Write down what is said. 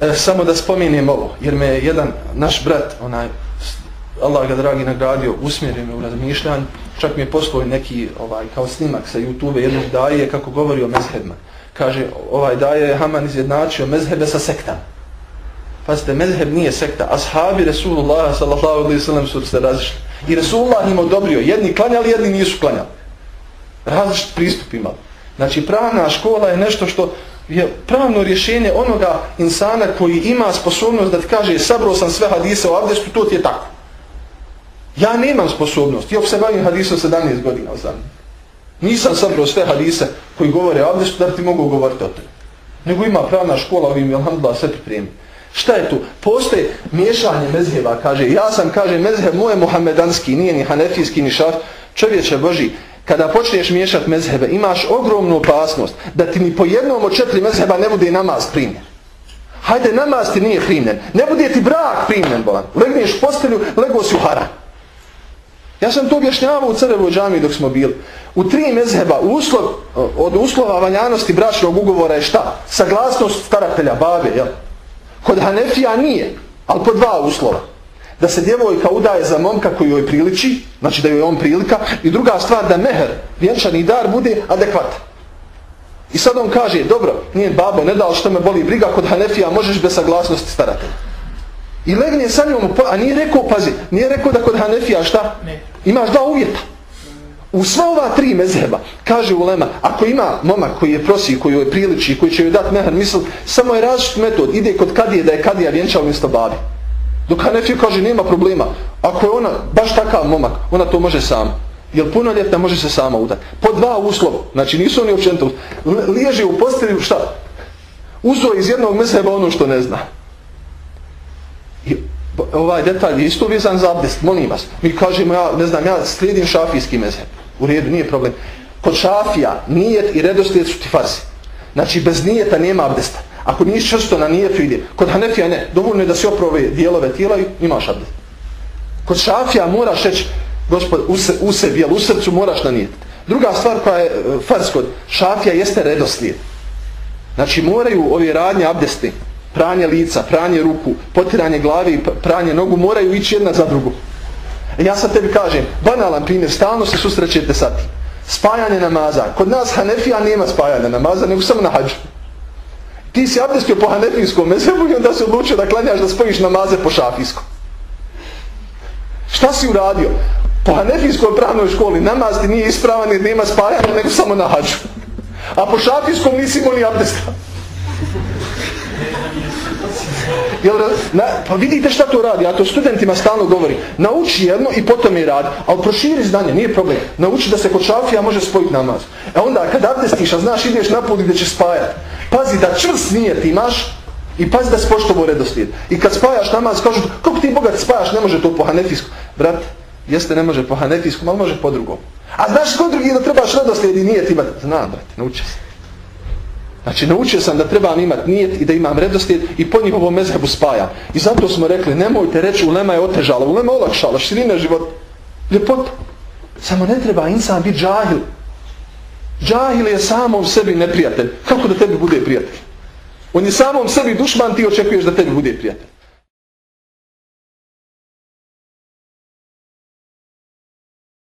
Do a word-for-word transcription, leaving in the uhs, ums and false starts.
E, samo da spomenem ovo, jer me je jedan naš brat, onaj, Allah ga dragi nagradio, usmjerio me u razmišljanju, čak mi je poslao neki ovaj, kao snimak sa YouTube jednog daje kako govori o mezhebima. Kaže, ovaj daje je Haman izjednačio mezhebe sa sektama. Pazite, mezheb nije sekta. Ashabi Resulullah sallallahu alejhi ve sellem su se razišli. I Resulullah im odobrio. Jedni klanjali, jedni nisu klanjali. Različit pristup imali. Znači, pravna škola je nešto što je pravno rješenje onoga insana koji ima sposobnost da ti kaže sabrao sam sve hadise o abdestu, to ti je tako. Ja nemam sposobnost. Ja se bavim hadisom sedamnaest godina znam. Nisam sabrao sve hadise koji govore o abdestu da ti mogu govoriti o tome. Nego ima pravna škola, ovim alhamdulillah sve pripremi. Šta je tu? Postoje miješanje mezheba, kaže, ja sam, kaže, mezheb moj muhamedanski, nije ni hanefijski, ni šaf, čovječe Boži, kada počneš miješati mezhebe, imaš ogromnu opasnost da ti ni po jednom od četiri mezheba ne bude namaz primljen. Hajde, namaz ti nije primljen, ne bude ti brak primljen, bolan. Legneš u postelju, legao si u haram. Ja sam to objašnjavao u Crevoj džamiji dok smo bili. U tri mezheba, uslov, od uslova valjanosti bračnog ugovora je šta? Saglasnost staratelja, babe, jel? Kod Hanefija nije, ali po dva uslova. Da se djevojka udaje za momka koji joj priliči, znači da joj on prilika, i druga stvar da meher, vjenčani dar, bude adekvatan. I sad on kaže, dobro, nije babo, ne dao što me boli briga, kod Hanefija možeš bez saglasnosti staratelja. I legne sa njom, a nije rekao, pazi, nije rekao da kod Hanefija šta? Imaš dva uvjeta. U sva ova tri mezheba, kaže ulema, ako ima momak koji je prosi, koji joj priliči, koji će joj dati meher, misl, samo je različit metod, ide kod kadije da je kadija vjenčao mjesto babi. Dok Hanefija kaže, nema problema. Ako je ona baš takav momak, ona to može sama. Jer punoljetna može se sama udati. Po dva uslova, znači nisu oni općenito, liježe u postelju, šta? Uzo iz jednog mezheba ono što ne zna. I ovaj detalj je isto vezan za abdest, molim vas. Mi kažemo, ja ne znam, ja slijedim šafijski mezheb. U redu, nije problem. Kod šafija nijet i redoslijed su ti farsi. Znači bez nijeta nema abdesta. Ako nisi čvrsto na nijetu ide. Kod Hanefija ne, dovoljno je da si oprove dijelove tijela i imaš abdest. Kod šafija moraš reći, gospod, u, se, u sebi, jel u srcu moraš na nijet. Druga stvar koja je fars kod šafija jeste redoslijed. Znači moraju ove radnje abdesti, pranje lica, pranje ruku, potiranje glave i pranje nogu moraju ići jedna za drugu. Ja sad tebi kažem, banalan primjer, stalno se susrećete sa tim. Spajanje namaza. Kod nas Hanefija nema spajanja namaza, nego samo na hađu. Ti si abdestio po hanefijskom mezhebu i onda se odlučio da klanjaš da spojiš namaze po šafijskom. Šta si uradio? Po hanefijskoj pravnoj školi namaz ti nije ispravan jer nema spajanja, nego samo na hađu. A po šafijskom nisi imao ni abdesta. Jel, na, pa vidite šta to radi, ja to studentima stalno govorim. Nauči jedno i potom je radi, ali proširi znanje, nije problem. Nauči da se kod šafija može spojiti namaz. E onda kad abdestiš, a znaš ideš na put gdje će spajati, pazi da čvrst nijet imaš i pazi da si poštovao redoslijed. I kad spajaš namaz, kažu, kako ti bogat spajaš, ne može to po hanefijskom. Brat, jeste ne može po hanefijskom, ali može po drugom. A znaš kod drugi da trebaš redoslijed i nijet imati? Znam, brate, nauči se. Znači, naučio sam da trebam imati nijet i da imam redoslijed i po njihovom mezhebu spajam. I zato smo rekli, nemojte reći ulema je otežala, ulema je olakšala, širina život, ljepota. Samo ne treba insan biti džahil. Džahil je samom sebi neprijatelj. Kako da tebi bude prijatelj? On je samom sebi dušman, ti očekuješ da tebi bude prijatelj.